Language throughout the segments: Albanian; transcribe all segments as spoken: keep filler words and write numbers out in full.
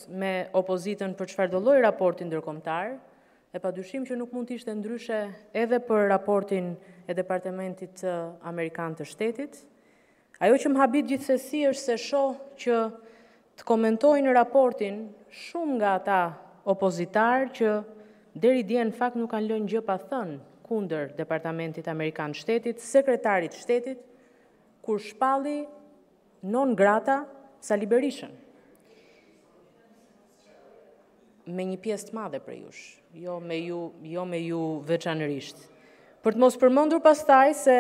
me opozitën për çfarëdo lloj raporti ndërkombëtar, e padyshim që nuk mund të ishte ndryshe edhe për raportin e Departamentit të Amerikan të Shtetit. Ajo që më habit gjithsesi është se shoh që të komentojnë raportin shumë nga ata opozitar që deri dje në fakt nuk kanë lënë gjë pa thënë kundër Departamentit Amerikan të Shtetit, sekretarit të Shtetit, kur shpalli non grata Sali Berishën. Me një pjesë të madhe për jush, jo me ju, jo me ju veçanërisht. Për të mos përmendur pastaj se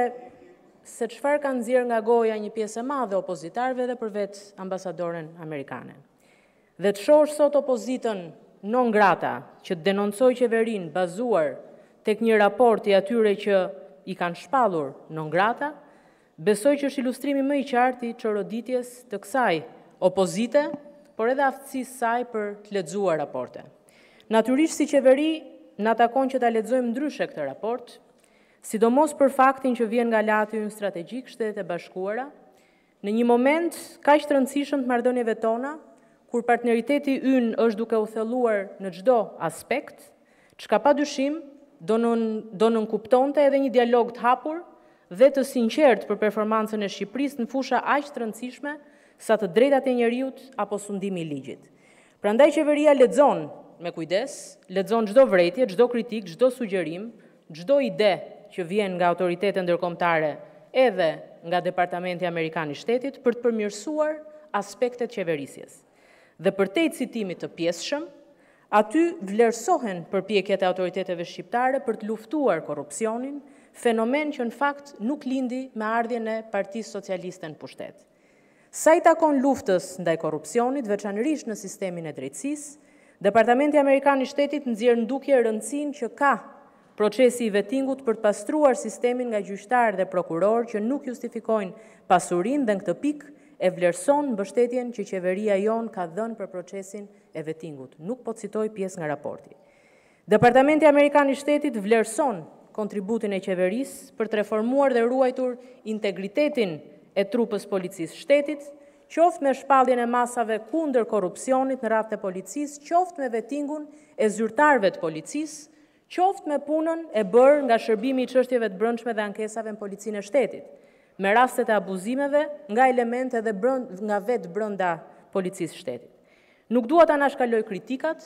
se çfarë kanë nxjerrë nga goja një pjesë e madhe opozitarëve dhe për vetë ambasadoren amerikane. Dhe të shohësh sot opozitën non grata që të denoncoj qeverinë bazuar tek një raport i atyre që i kanë shpallur non grata, besoj që është ilustrimi më i qartë i çoroditjes të kësaj opozite, por edhe aftësisë saj për të lexuar raporte. Natyrisht si qeveri na takon që ta lexojmë ndryshe këtë raport, sidomos për faktin që vjen nga lati ynë strategjik Shtetet e Bashkuara, në një moment kaq të rëndësishëm të marrëdhënieve tona, kur partneriteti ynë është duke u thelluar në çdo aspekt, çka padyshim do nën do nënkuptonte edhe një dialog të hapur dhe të sinqert për performancën e Shqipërisë në fusha aq të rëndësishme sa të drejtat e njeriut apo sundimi i ligjit. Prandaj qeveria lexon me kujdes, lexon çdo vretje, çdo kritik, çdo sugjerim, çdo ide që vjen nga autoritetet ndërkombëtare edhe nga Departamenti Amerikan i Shtetit për të përmirësuar aspektet qeverisjes. Dhe përtej citimit të pjesshëm, aty vlerësohen përpjekjet e autoriteteve shqiptare për të luftuar korrupsionin, fenomen që në fakt nuk lindi me ardhjen e Partisë Socialiste në pushtet. Sa i takon luftës ndaj korrupsionit, veçanërisht në sistemin e drejtësisë, Departamenti Amerikan i Shtetit nxjerr ndukje rëndësinë që ka procesi i vettingut për të pastruar sistemin nga gjyqtarë dhe prokurorë që nuk justifikojnë pasurinë dhe në këtë pikë e vlerëson mbështetjen që qeveria jon ka dhënë për procesin e vettingut. Nuk po citoj pjesë nga raporti. Departamenti Amerikan i Shtetit vlerëson kontributin e qeverisë për të reformuar dhe ruajtur integritetin e trupës policisë shtetit, qoftë me shpalljen e masave kundër korrupsionit në radhë të policisë, qoftë me vettingun e zyrtarëve të policisë, qoftë me punën e bërë nga shërbimi i çështjeve të brendshme dhe ankesave në policinë e shtetit, me rastet e abuzimeve nga elemente dhe brënd, nga vetë brenda policisë shtetit. Nuk dua ta anashkaloj kritikat,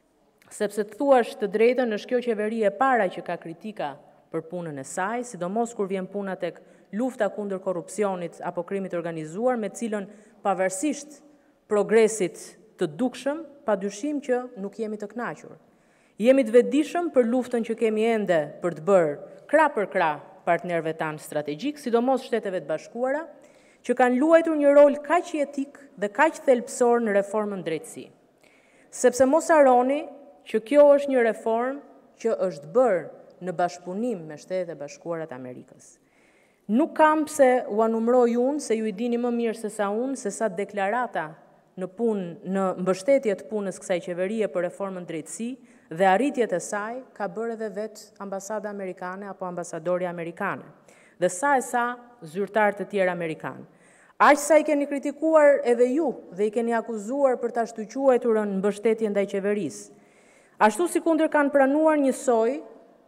sepse të thuash të drejtën është kjo qeveri e para që ka kritika për punën e saj, sidomos kur vjen puna tek lufta kundër korrupsionit apo krimit organizuar, me cilën pavarësisht progresit të dukshëm, padyshim që nuk jemi të kënaqur. Jemi të vetëdijshëm për luftën që kemi ende për të bërë krah për krah partnerëve tanë strategjik, sidomos Shteteve të Bashkuara, që kanë luajtur një rol kaq jetik dhe kaq thelbësor në reformën drejtësi. Sepse mos harroni që kjo është një reformë që është bërë në bashkëpunim me Shtetet e Bashkuara të Amerikës. Nuk kam pse u anumroj unë, se ju i dini më mirë se sa unë, se sa deklarata në punë, në mbështetje të punës kësaj qeverie për reformën drejtësi dhe arritjet e saj ka bërë edhe vetë ambasada amerikane apo ambasadori amerikane. Dhe sa e sa zyrtar të tjerë amerikanë. Aq sa i keni kritikuar edhe ju dhe i keni akuzuar për ta shtyquajtur në mbështetje ndaj qeverisë. Ashtu si kundër kanë pranuar njësoj,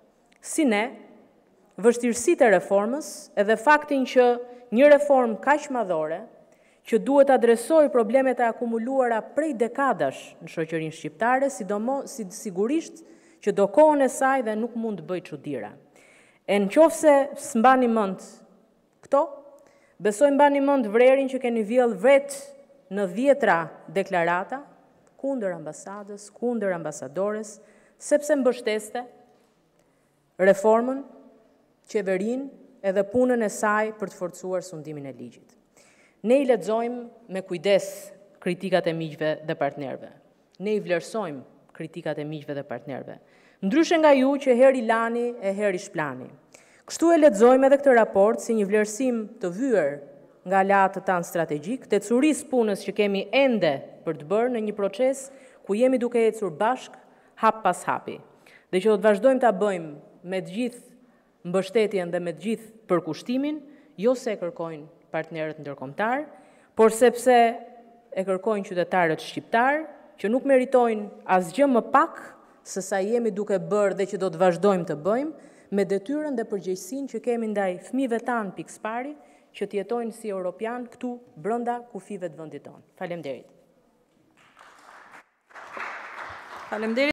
si ne, vështirësitë e reformës edhe faktin që një reformë kaq madhore, që duhet adresoj problemet e akumuluara prej dekadash në shoqërinë shqiptare, sidomos si sigurisht që do kohën e saj dhe nuk mund të bëj çuditëra. E nëse s'mbani mend këto, besoj mbani mend vrerin që keni vjell vetë në dhjetra deklarata kundër ambasadës, kundër ambasadores, sepse mbështeste reformën, qeverinë edhe punën e saj për të forcuar sundimin e ligjit. Ne i lexojmë me kujdes kritikat e miqve dhe partnerëve. Ne i vlerësojmë kritikat e miqve dhe partnerëve. Ndryshe nga ju që herë i lani e herë i shplani. Kështu e lexojmë edhe këtë raport si një vlerësim të vyer nga aleatët tanë strategjik, të curisë punës që kemi ende për të bërë në një proces ku jemi duke ecur bashk, hap pas hapi. Dhe që do të vazhdojmë ta bëjmë me të gjithë mbështetjen dhe me të gjithë përkushtimin, jo se e kërkojnë partnerët ndërkombëtar, por sepse e kërkojnë qytetarët shqiptar që nuk meritojnë asgjë më pak se sa jemi duke bërë dhe që do të vazhdojmë të bëjmë, me detyrën dhe përgjegjësinë që kemi ndaj fëmijëve tanë pikës pari, që të jetojnë si europian këtu brenda kufive të vendit tonë. Faleminderit. Faleminderit.